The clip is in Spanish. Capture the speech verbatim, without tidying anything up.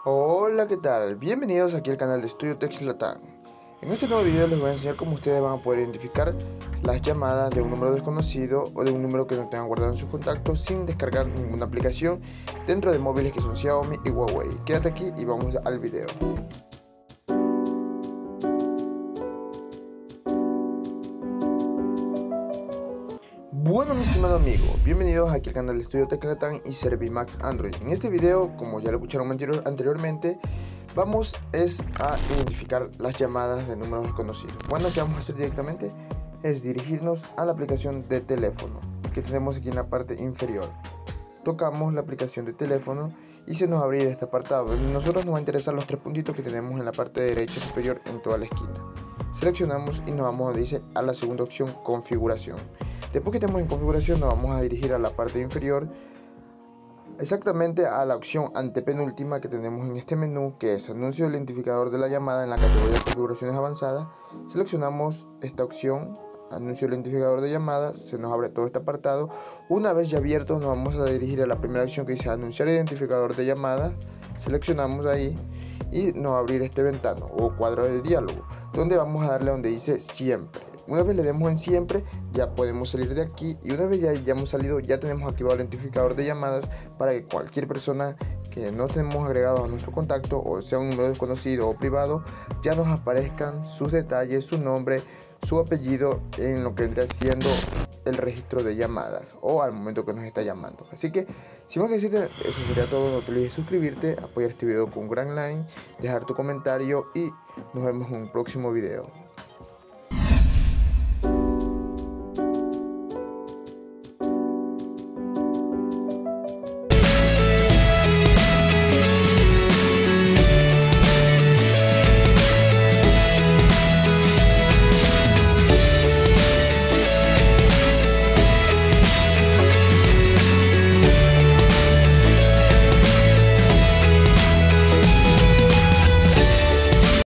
Hola, ¿qué tal? Bienvenidos aquí al canal de Estudio Tex Latam. En este nuevo video les voy a enseñar cómo ustedes van a poder identificar las llamadas de un número desconocido o de un número que no tengan guardado en sus contactos sin descargar ninguna aplicación dentro de móviles que son Xiaomi y Huawei. Quédate aquí y vamos al video. Bueno, mi estimado amigo, bienvenidos aquí al canal de Estudio Tex Latam y Servimax Android. En este video, como ya lo escucharon anterior, anteriormente, vamos es a identificar las llamadas de números desconocidos. Bueno, ¿qué vamos a hacer directamente? Es dirigirnos a la aplicación de teléfono que tenemos aquí en la parte inferior. Tocamos la aplicación de teléfono y se nos abrirá este apartado. A nosotros nos va a interesar los tres puntitos que tenemos en la parte derecha superior en toda la esquina. Seleccionamos y nos vamos, dice, a la segunda opción, configuración. Después que estemos en configuración, nos vamos a dirigir a la parte inferior, exactamente a la opción antepenúltima que tenemos en este menú, que es anuncio del identificador de la llamada en la categoría de configuraciones avanzadas. Seleccionamos esta opción, anuncio del identificador de llamadas, se nos abre todo este apartado. Una vez ya abierto, nos vamos a dirigir a la primera opción que dice anunciar identificador de llamadas. Seleccionamos ahí y nos va a abrir este ventano o cuadro de diálogo, donde vamos a darle donde dice siempre. Una vez le demos en siempre, ya podemos salir de aquí, y una vez ya hayamos salido, ya tenemos activado el identificador de llamadas para que cualquier persona que no tenemos agregado a nuestro contacto, o sea un número desconocido o privado, ya nos aparezcan sus detalles, su nombre, su apellido en lo que vendría siendo el registro de llamadas o al momento que nos está llamando. Así que, sin más que decirte, eso sería todo. No te olvides suscribirte, apoyar este video con un gran like, dejar tu comentario y nos vemos en un próximo video.